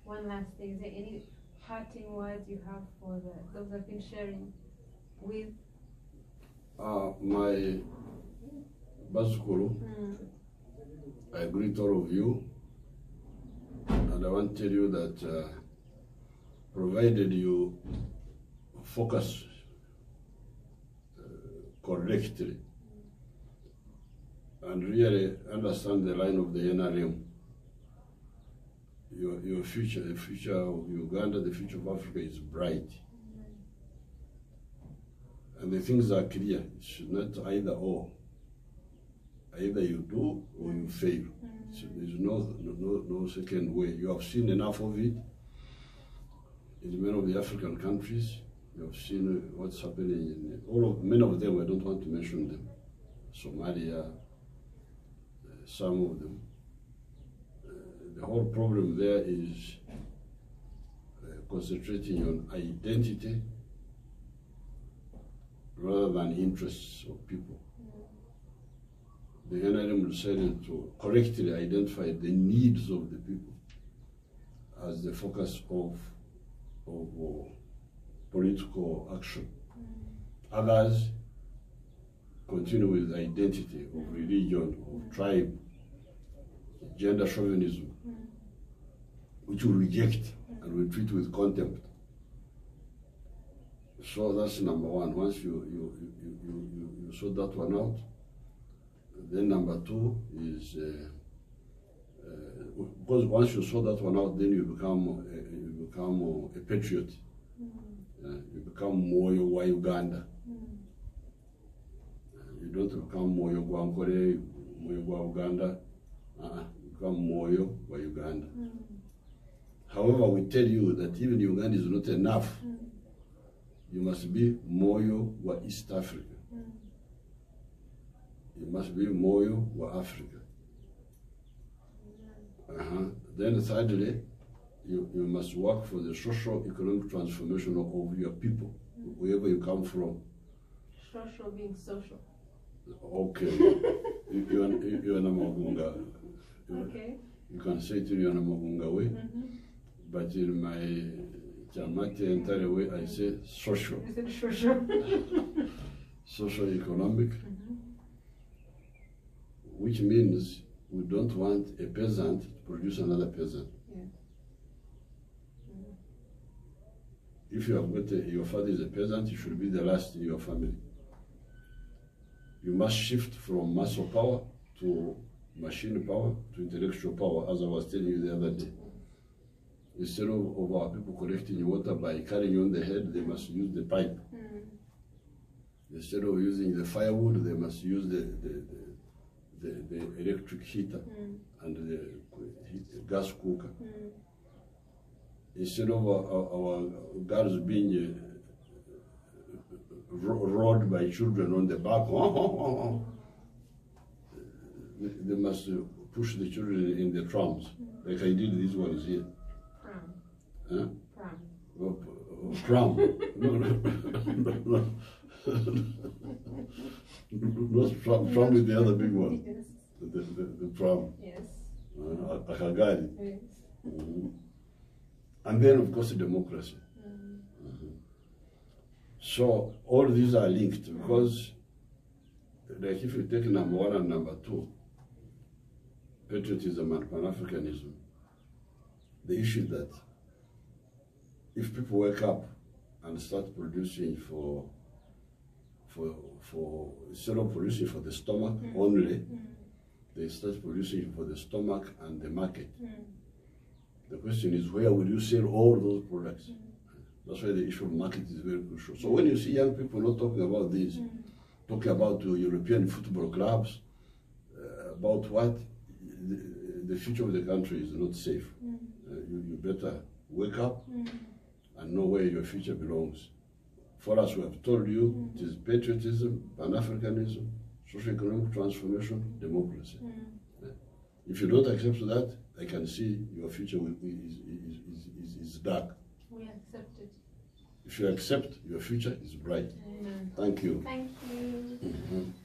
one last thing. Is there any parting words you have for those who have been sharing with? My Basukuru, I greet all of you, and I want to tell you that provided you focus correctly and really understand the line of the NRM, your future, the future of Uganda, the future of Africa is bright. And the things are clear. It's not either or. Either you do or you fail. So there's no second way. You have seen enough of it in many of the African countries. You have seen what's happening in many of them. I don't want to mention them. Somalia, some of them. The whole problem there is concentrating on identity rather than interests of people. The NRM decided to correctly identify the needs of the people as the focus of political action. Others continue with identity of religion, of tribe, gender chauvinism, which we reject and we treat with contempt. So that's number one. Once you sort that one out, then number two is because once you sort that one out, then you become a patriot. You become Moyo wa Uganda. You don't become Moyo wa Nkore, Moyo wa Uganda. You become Moyo wa Uganda. However, we tell you that even Uganda is not enough. You must be Moyo wa East Africa. You must be Moyo wa Africa. Then thirdly, you must work for the socio-economic transformation of your people, wherever you come from. Social being social. Okay. you are Namagunga. Okay. You can say it in your Namagunga way, but in my Jamati entire way, I say social. You said social. Socio-economic, which means we don't want a peasant to produce another peasant. Yes. If you have got your father is a peasant, you should be the last in your family. You must shift from muscle power to machine power to intellectual power, as I was telling you the other day. Instead of our people collecting water by carrying on the head, they must use the pipe. Instead of using the firewood, they must use the electric heater and the gas cooker. Instead of our girls being rode by children on the back, they must push the children in the trams, like I did these ones here. Pram. Pram. No. Not pram with the other big one. Yes. The pram. Yes. Akagari. Yes. And then, of course, democracy. So all these are linked because, like, if you take number one and number two, patriotism and Pan-Africanism, the issue is that if people wake up and start producing for instead of producing for the stomach only, they start producing for the stomach and the market. The question is, where will you sell all those products? That's why the issue of market is very crucial. So when you see young people not talking about this, talking about European football clubs, about what, the future of the country is not safe. You better wake up and know where your future belongs. For us, we have told you it is patriotism, Pan-Africanism, socio-economic transformation, democracy. If you don't accept that, I can see your future is dark. We accept it. If you accept, your future is bright. Amen. Thank you. Thank you.